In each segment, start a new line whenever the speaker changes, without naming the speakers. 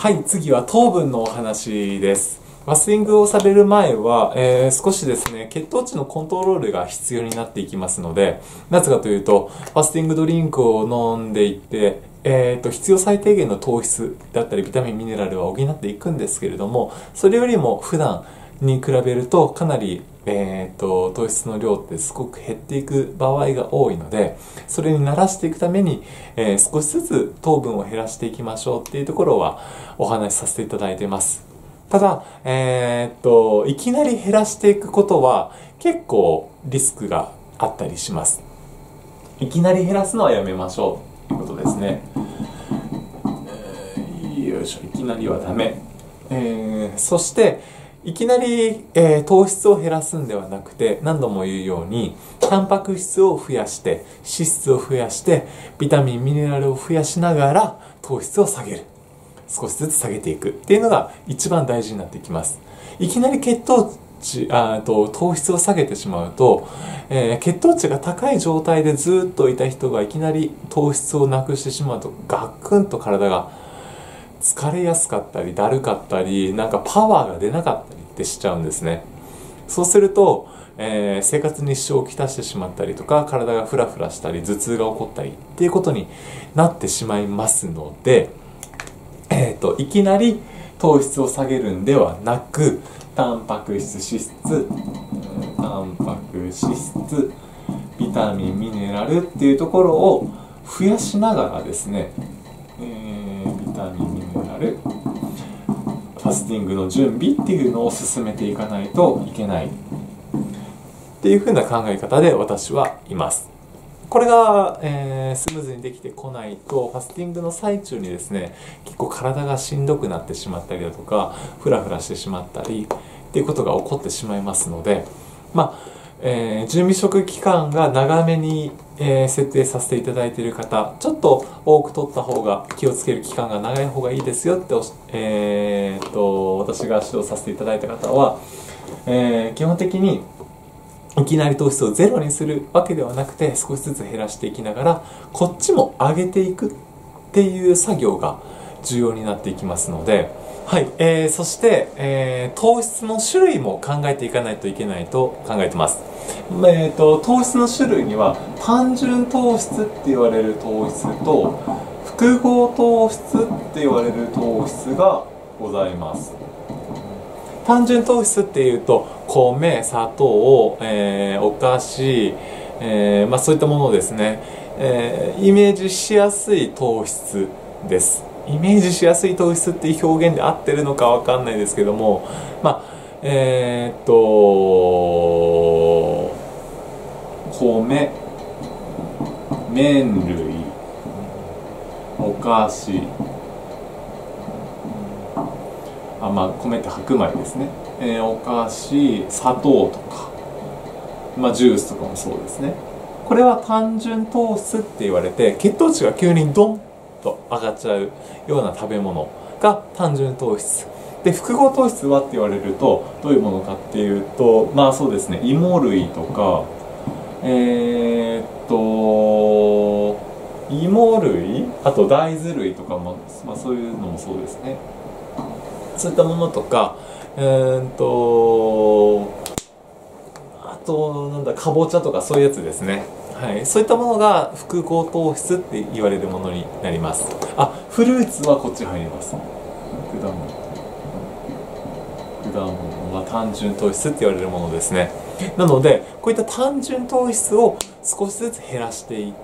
はい、次は糖分のお話です。ファスティングをされる前は、少しですね、血糖値のコントロールが必要になっていきますので、なぜかというと、ファスティングドリンクを飲んでいって、必要最低限の糖質だったりビタミン、ミネラルは補っていくんですけれども、それよりも普段に比べるとかなり、糖質の量ってすごく減っていく場合が多いので、それに慣らしていくために、少しずつ糖分を減らしていきましょうっていうところはお話しさせていただいています。ただ、いきなり減らしていくことは結構リスクがあったりします。いきなり減らすのはやめましょうということですね。よいしょ、いきなりはダメ。そしていきなり、糖質を減らすんではなくて、何度も言うようにタンパク質を増やして脂質を増やしてビタミンミネラルを増やしながら糖質を下げる、少しずつ下げていくっていうのが一番大事になってきます。いきなり糖質を下げてしまうと、血糖値が高い状態でずっといた人がいきなり糖質をなくしてしまうとガクンと体が疲れやすかったりだるかったり、なんかパワーが出なかったりってしちゃうんですね。そうすると、生活に支障をきたしてしまったりとか、体がフラフラしたり頭痛が起こったりっていうことになってしまいますので、いきなり糖質を下げるんではなく、タンパク質、脂質、ビタミン、ミネラルっていうところを増やしながらですね、ビタミン、ミネラル、ファスティングの準備っていうのを進めていかないといけないっていう風な考え方で私はいます。これが、スムーズにできてこないと、ファスティングの最中にですね、結構体がしんどくなってしまったりだとか、フラフラしてしまったりっていうことが起こってしまいますので、準備食期間が長めに、設定させていただいている方、ちょっと多く取った方が、気をつける期間が長い方がいいですよって、私が指導させていただいた方は、基本的にいきなり糖質をゼロにするわけではなくて、少しずつ減らしていきながらこっちも上げていくっていう作業が重要になっていきますので、はい、そして、糖質の種類も考えていかないといけないと考えてます。糖質の種類には単純糖質って言われる糖質と複合糖質って言われる糖質がございます。単純糖質っていうと米、砂糖、お菓子、そういったものですね、イメージしやすい糖質です。イメージしやすい糖質っていう表現で合ってるのかわかんないですけども、米、麺類、お菓子、米って白米ですね、お菓子、砂糖とか、ジュースとかもそうですね。これは単純糖質って言われて、血糖値が急にドンと上がっちゃうような食べ物が単純糖質で、複合糖質はって言われるとどういうものかっていうと、そうですね、芋類とか、芋類、あと大豆類とかも、そういうのもそうですね。そういったものとか、あとかぼちゃとかそういうやつですね。はい、そういったものが複合糖質って言われるものになります。フルーツはこっち入ります。果物は単純糖質って言われるものですね。なのでこういった単純糖質を少しずつ減らしていって、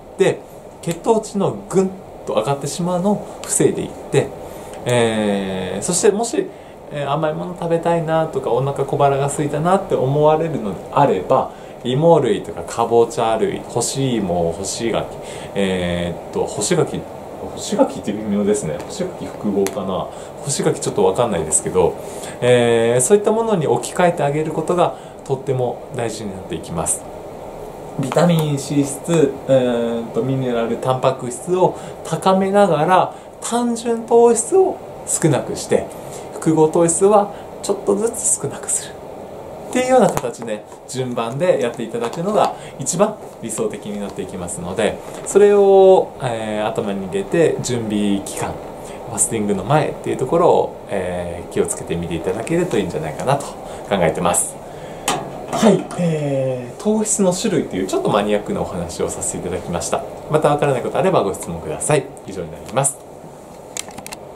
血糖値のぐんと上がってしまうのを防いでいって、そしてもし、甘いもの食べたいなとかお腹小腹が空いたなって思われるのであれば、芋類とかかぼちゃ類、干し芋、干し柿、干し柿って微妙ですね。干し柿複合かな、干し柿ちょっと分かんないですけど、そういったものに置き換えてあげることがとっても大事になっていきます。ビタミン、脂質、ミネラル、タンパク質を高めながら単純糖質を少なくして、複合糖質はちょっとずつ少なくするっていうような形で順番でやっていただくのが一番理想的になっていきますので、それを、頭に入れて準備期間ファスティングの前っていうところを、気をつけてみていただけるといいんじゃないかなと考えてます。はい、糖質の種類というちょっとマニアックなお話をさせていただきました。またわからないことあればご質問ください。以上になります。